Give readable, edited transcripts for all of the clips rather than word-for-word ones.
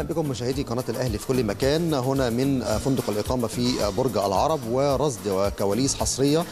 بكم مشاهدي قناة الأهلي في كل مكان، هنا من فندق الإقامة في برج العرب، ورصد وكواليس حصرية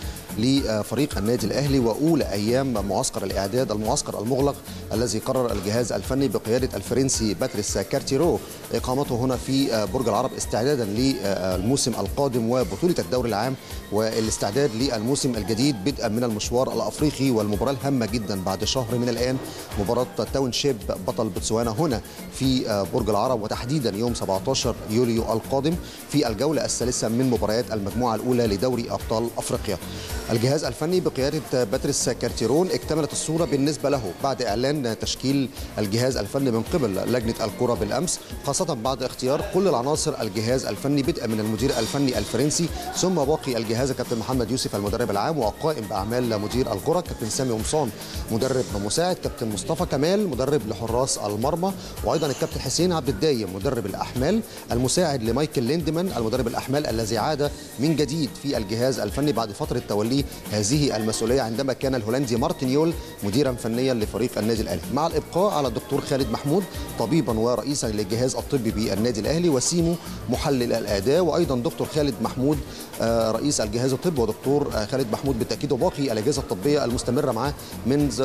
لفريق النادي الأهلي وأولى أيام معسكر الإعداد، المعسكر المغلق الذي قرر الجهاز الفني بقيادة الفرنسي باتريس كارتيرو إقامته هنا في برج العرب استعدادا للموسم القادم وبطولة الدوري العام والاستعداد للموسم الجديد بدءا من المشوار الأفريقي والمباراة الهامة جدا بعد شهر من الآن، مباراة تاونشيب بطل بوتسوانا هنا في برج العرب، وتحديدا يوم 17 يوليو القادم في الجولة الثالثة من مباريات المجموعة الأولى لدوري أبطال أفريقيا. الجهاز الفني بقيادة باتريس كارتيرون اكتملت الصورة بالنسبة له بعد إعلان تشكيل الجهاز الفني من قبل لجنة الكرة بالأمس، خاصة بعد اختيار كل العناصر الجهاز الفني بدءا من المدير الفني الفرنسي ثم باقي الجهاز كابتن محمد يوسف المدرب العام وقائم بأعمال مدير الكرة، كابتن سامي قمصان مدرب مساعد، كابتن مصطفى كمال مدرب لحراس المرمى، وأيضا الكابتن حسين عبد الدايم مدرب الأحمال، المساعد لمايكل ليندمان المدرب الأحمال الذي عاد من جديد في الجهاز الفني بعد فترة توليه هذه المسؤولية عندما كان الهولندي مارتن يول مديرا فنيا لفريق النادي الأهلي، مع الإبقاء على الدكتور خالد محمود طبيبا ورئيسا للجهاز الطبي بالنادي الأهلي، وسيمو محلل الأداء، وأيضا دكتور خالد محمود رئيس الجهاز الطبي، ودكتور خالد محمود بالتأكيد وباقي الأجهزة الطبية المستمرة معاه منذ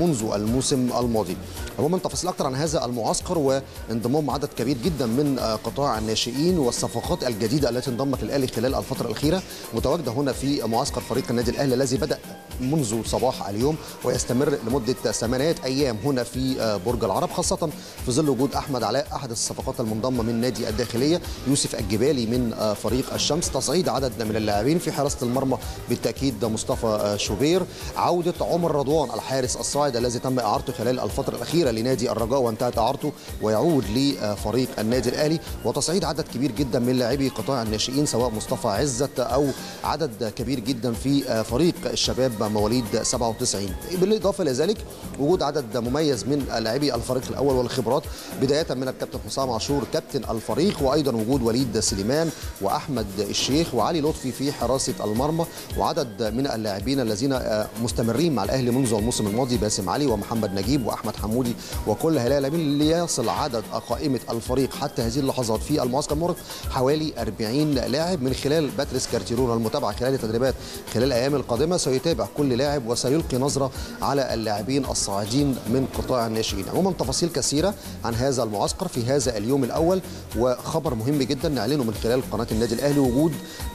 الموسم الماضي. عموما تفاصيل أكثر عن هذا المعسكر وانضمام عدد كبير جدا من قطاع الناشئين والصفقات الجديدة التي انضمت للأهلي خلال الفترة الأخيرة متواجدة هنا في معسكر فريق النادي الأهلي الذي بدأ منذ صباح اليوم ويستمر لمدة 8 أيام هنا في برج العرب، خاصة في ظل وجود أحمد علاء أحد الصفقات المنضمة من نادي الداخلية، يوسف الجبالي من فريق الشمس، تصعيد عدد من اللاعبين في حراسة المرمى بالتأكيد مصطفى شوبير، عودة عمر رضوان الحارس الصاعد الذي تم إعارته خلال الفترة الأخيرة لنادي الرجاء وانتهت إعارته ويعود لفريق النادي الأهلي، وتصعيد عدد كبير جدا من لاعبي قطاع الناشئين سواء مصطفى عزت أو عدد كبير جدا في فريق الشباب مواليد 97. بالإضافة لذلك وجود عدد مميز من لاعبي الفريق الأول والخبرات بداية من الكابتن حسام عاشور كابتن الفريق، وأيضا وجود وليد سليمان وأحمد الشيخ وعلي لطفي في حراسة المرمى، وعدد من اللاعبين الذين مستمرين مع الأهلي منذ الموسم الماضي، باسم علي ومحمد نجيب وأحمد حمودي وكل هؤلاء اللاعبين، ليصل عدد قائمة الفريق حتى هذه اللحظات في المعسكر المغلق حوالي 40 لاعب. من خلال باتريس كارتيرون المتابعة خلال التدريبات خلال الأيام القادمة سيتابع كل لاعب وسيلقي نظرة على اللاعبين الصاعدين من قطاع الناشئين. عموما تفاصيل كثيرة عن هذا المعسكر في هذا اليوم الأول، وخبر مهم جدا نعلنه من خلال قناة النادي الأهلي وجود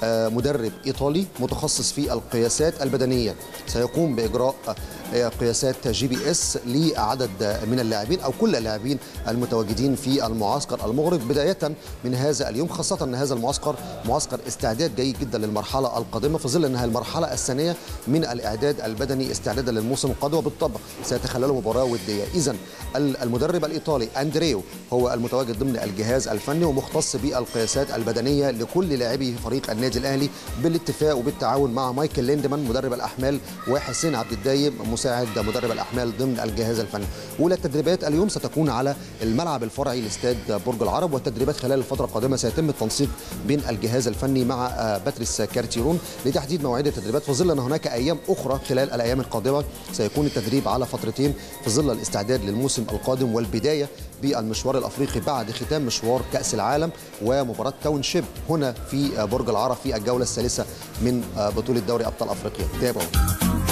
مدرب إيطالي متخصص في القياسات البدنية سيقوم بإجراء قياسات GPS لعدد من اللاعبين أو كل اللاعبين المتواجدين في المعسكر المغرق بداية من هذا اليوم، خاصة أن هذا المعسكر معسكر استعداد جيد جدا للمرحلة القادمة في ظل أنها المرحلة الثانية من الإعداد البدني استعدادا للموسم القادم، وبالطبع سيتخلله مباراة ودية. إذن المدرب الإيطالي أندريو هو المتواجد ضمن الجهاز الفني ومختص بالقياسات البدنية لكل لاعبي فريق النادي الأهلي بالاتفاق وبالتعاون مع مايكل ليندمان مدرب الأحمال وحسين عبد الدايم مساعد مدرب الأحمال ضمن الجهاز الفني. أولى التدريبات اليوم ستكون على الملعب الفرعي لاستاد برج العرب، والتدريبات خلال الفترة القادمة سيتم التنسيق بين الجهاز الفني مع باتريس كارتيرون لتحديد مواعيد التدريبات، في ظل أن هناك أيام أخرى خلال الأيام القادمة سيكون التدريب على فترتين في ظل الاستعداد للموسم القادم والبداية بالمشوار الأفريقي بعد ختام مشوار كأس العالم ومباراة تاونشيب هنا في برج العرب في الجولة الثالثة من بطولة دوري أبطال أفريقيا. تابعوا.